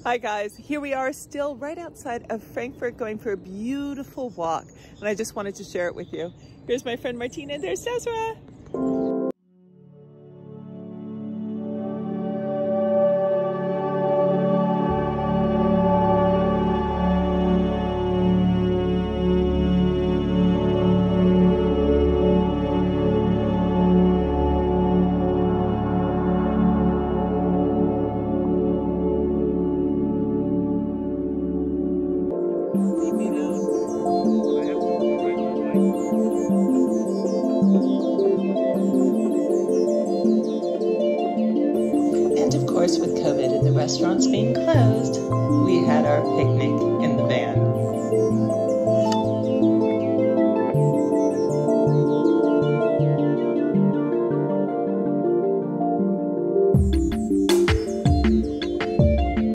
Hi guys, here we are still right outside of Frankfurt going for a beautiful walk, and I just wanted to share it with you. Here's my friend Martina and there's Desra. And of course, with COVID and the restaurants being closed, we had our picnic in the van.